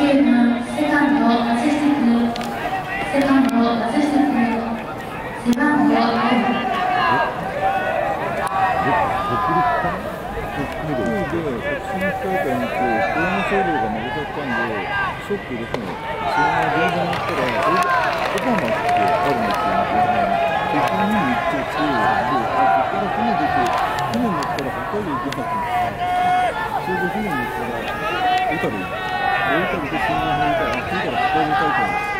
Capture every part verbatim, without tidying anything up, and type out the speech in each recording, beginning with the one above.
ームセカンド松下君、セカンド松下君、背番号よん。 で、作戦大会にコロナ症例が負けちゃったんで、ショックですね。その現場に行ったら、オバマってあるんですよね、現場に。そこに行ってて、あ、ここから船出て、船乗ったら北海道行けなかった。それで船乗ったら、小樽行って、小樽で新聞にいたら、あ、着いたら北海道大会です。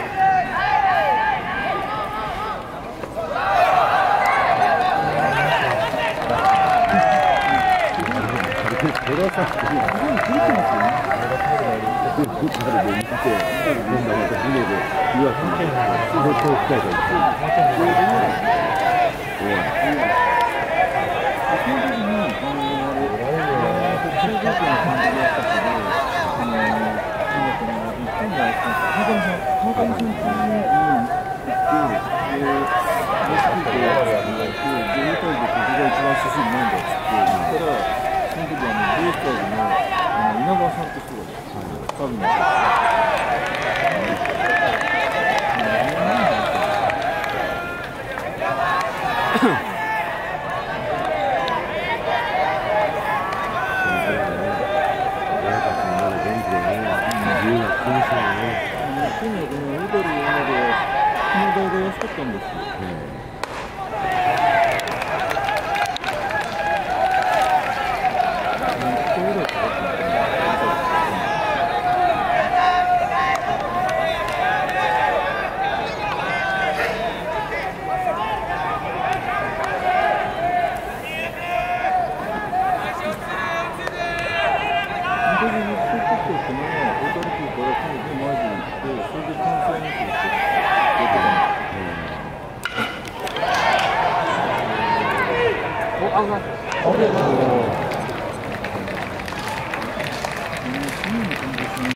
これはさ、すごい狂ってますよね。どっちかで見て、今度はまた船で岩手に行って、それと北海道行って、それで終わる。その時に、あの、あれ、中学校の監督だったけど、あの、なんだっけな、日本が、川上さん、川上さんっていうのに行って、で、レスキューとやって、自衛隊でここが一番進んないんだっつって言ったら、その時はあのベイスターズのあの稲葉さんって人が多分ね、去年この小樽までこの台が安かったんですよ。 あ、うまい。